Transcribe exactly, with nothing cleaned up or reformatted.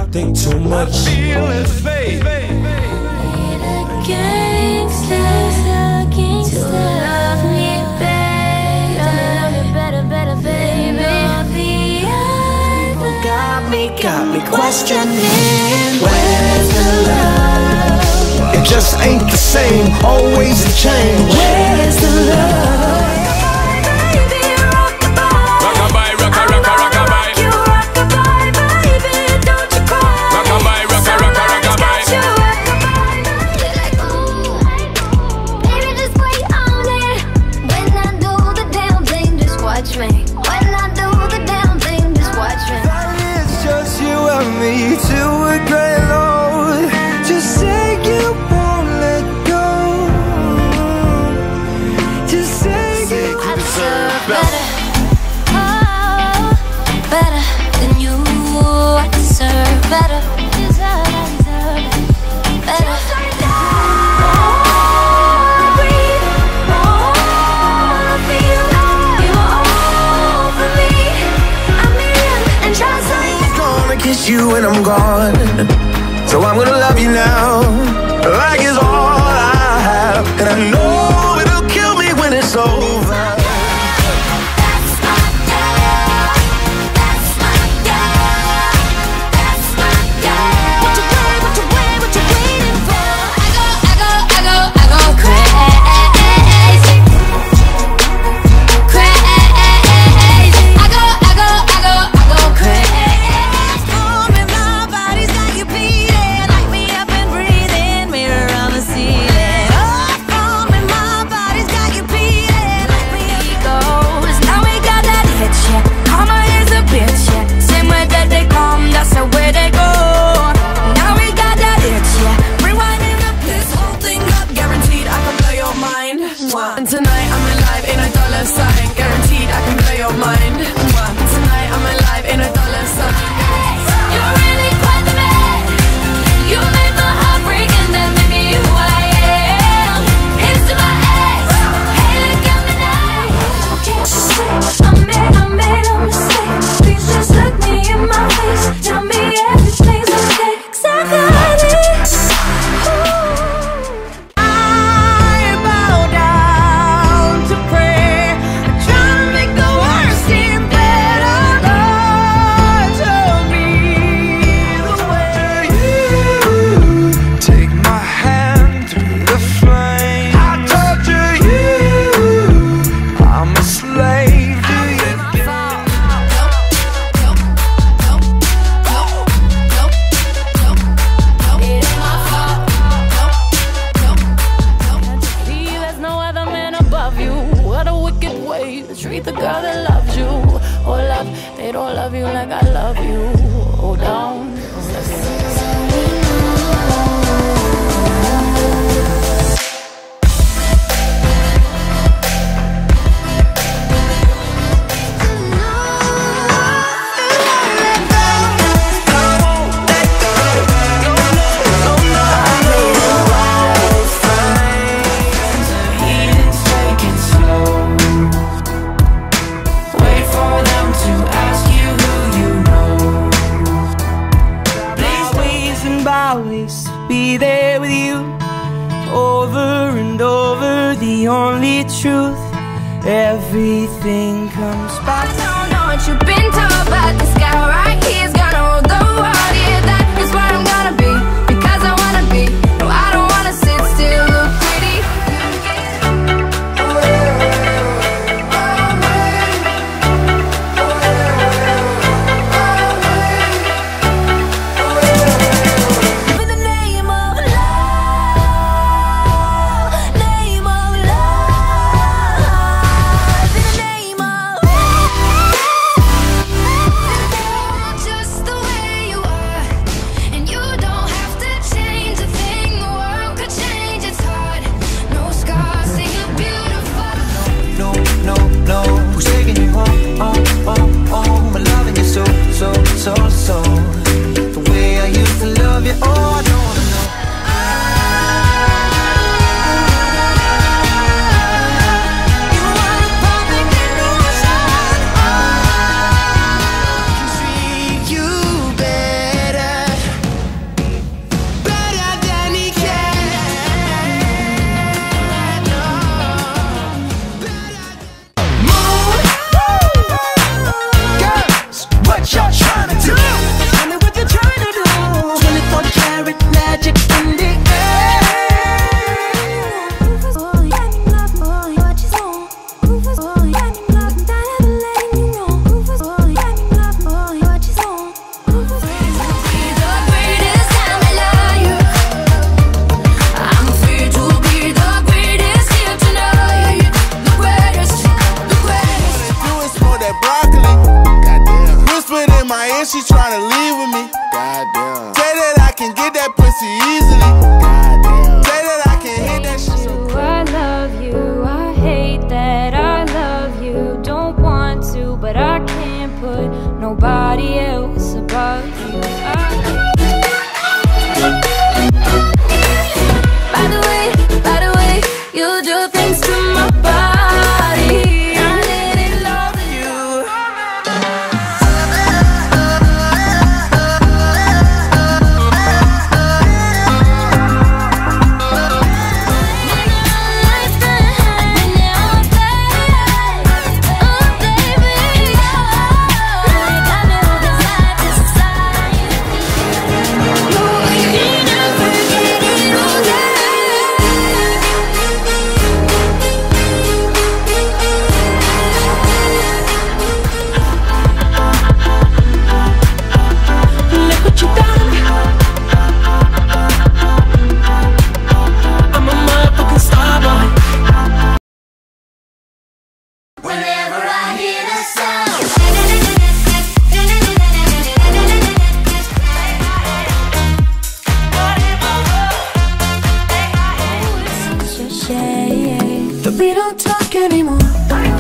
think too much. I feel his faith. Gangsters, gangsters, love me better, better, better, baby. Got me, got me questioning, where's the love? It just ain't the same, always a change. Where's the love? Rockabye, rocka, rocka, rockabye. You rockabye, baby, don't you cry. Rockabye, rocka, rocka, rockabye. Baby, just wait on it. When I do the damn thing, just watch me. When I do the damn thing, just watch me. It's just you and me to a great load. Just say you won't let go. Just say you I deserve better, oh, better than you. I deserve better, deserve, I deserve better. Oh, breathe, oh, feel, you were all for me. I'm in and trust me. gonna kiss you when I'm gone. So I'm gonna love you now, like it's all I have. And I know it'll kill me when it's over. That's my girl, that's my girl, that's my girl. What you wait, what you wait, what you waiting for? I go, I go, I go, I go crazy, crazy. I go, I go, I go, I go crazy. Oh, man, my body's got you beating, light me up and breathing, mirror on the ceiling. Oh, man, my body's got you beating, light me up. Goes. Now we got that hit, yeah. Karma is a bitch, yeah. Same way that they come, that's the way they go. Now we got that hit, yeah. Rewinding up this whole thing up, guaranteed I can blow your mind. And tonight I'm alive in a dollar sign, guaranteed I can blow your mind. Tonight I'm alive in a dollar sign. You're really quite the man. You made my heart break and then made me who I am. Into my ex, hey, look at me now. I made, I made a mistake. Please just look me in my face. Tell me everything's okay, 'cause I got it. I bow down to pray. I try to make the worst seem better. Lord, show me the way. You take my hand through the flame. I torture you. I'm a slave to you. There's no other man above you. What a wicked way to treat the girl that loves you. Oh, love, they don't love you like I love you. Oh, down. Wait for them to ask you who you know. Always and always be there with you, over and over, the only truth. Everything comes back. I don't know what you've been told, but this guy right here's gonna rule the world. Yeah, that is where I'm gonna be, because I wanna be. No, I don't wanna sit still, look pretty. In the name of love, name of love, in the name of just the way you are, and you don't have to change a thing. The world could change, it's hard. No scars, say you're beautiful. No, no, no. Who's taking you home, home, home, home? I'm loving you so, so, so, so. The way I used to love you, oh, I don't wanna know. You are a perfect illusion. Treat you better. Whenever I hear the sound. That we don't talk anymore.